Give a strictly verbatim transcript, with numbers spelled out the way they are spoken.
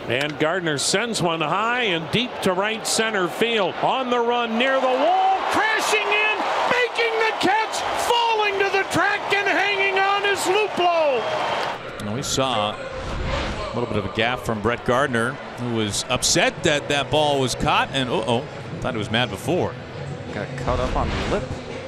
And Gardner sends one high and deep to right center field. On the run near the wall, crashing in, making the catch, falling to the track and hanging on is Luplow. And we saw a little bit of a gaffe from Brett Gardner, who was upset that that ball was caught, and uh oh, thought it was mad before. Got caught up on the lip.